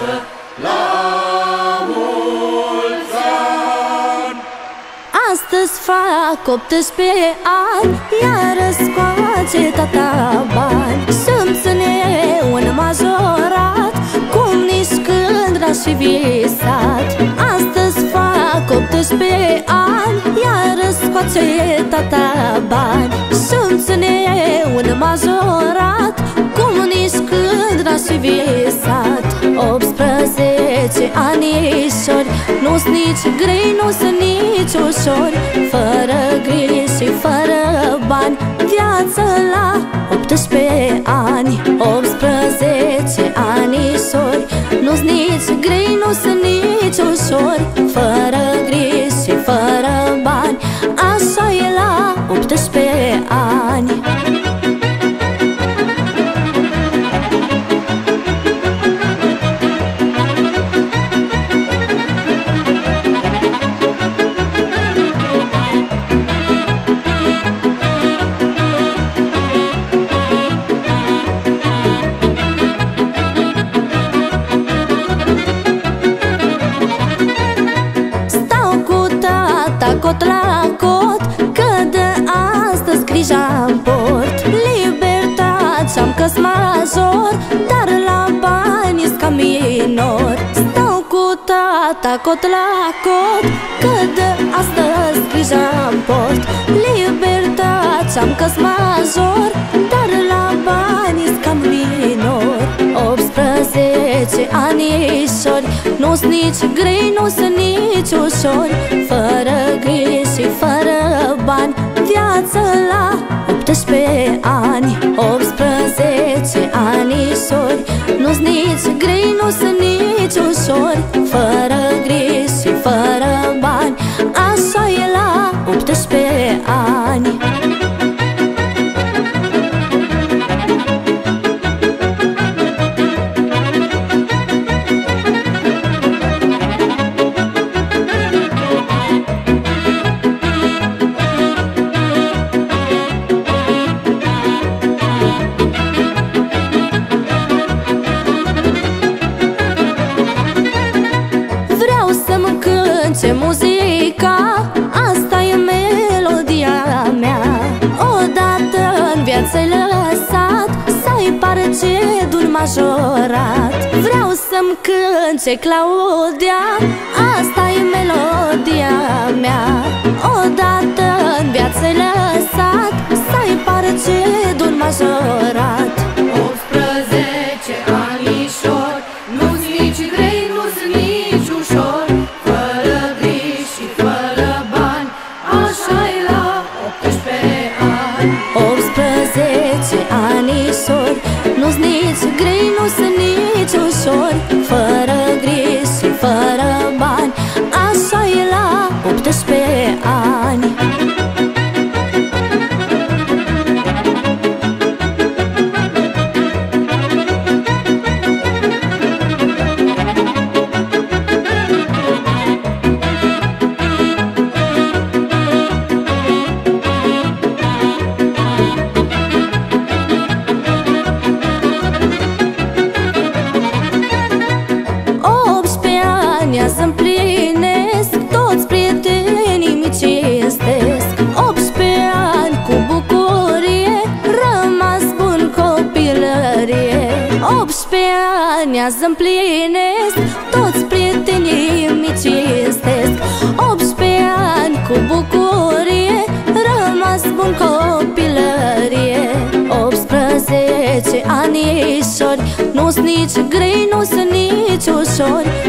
voastră la mulți ani. Astăzi fac 18 ani, iar scoate tata bani. Să-mi ține un majorat, cum nici când n-aș fi visat. Astăzi fac 18 ani, iar scoate tata bani. Să-mi ține un majorat, cum nici când n-aș fi visat. 18 anișori, nu-s nici grei, nu-s nici ușori. Fără griji și fără bani, viață la 18 ani. 18 anișori, nu-s nici grei, nu-s nici ușori. Fără griji și fără bani, așa e la 18 ani. Cot la cot, că de astăzi grija-mi port. Libertate-am că-s major, dar la bani-s ca minor. Stau cu tata cot la cot, că de astăzi grija-mi port. Libertate-am că-s major, dar la bani-s ca minor. 18 anișori, nu-s nici grei, nu-s nici ușori. Fără griji și fără bani, viață la 18 ani. 18 anișori, nu-s nici grei, nu-s nici ușori. Fără griji și fără bani, așa e la 18 ani. Ce muzica, asta e melodia mea. Odată în viață-i lăsat, să-i pare cedul majorat. Vreau să-mi cânce Claudia, asta e melodia mea. Odată în viață-i lăsat, să-i pare cedul majorat. 18 anișori, nu-s nici grei, nu-s nici ușor. Nu-s nici grei, nu-s nici ușori. Fără griji și fără bani, așa e la 18 ani. Să împlinesc, toți prietenii mi cinstesc. 18 ani cu bucurie, rămas bun copilărie. 18 ani să împlinesc, toți prietenii mi cinstesc. 18 ani cu bucurie, rămas bun copilărie. 18 anișori, nu-s nici grei, nu-s nici ușori.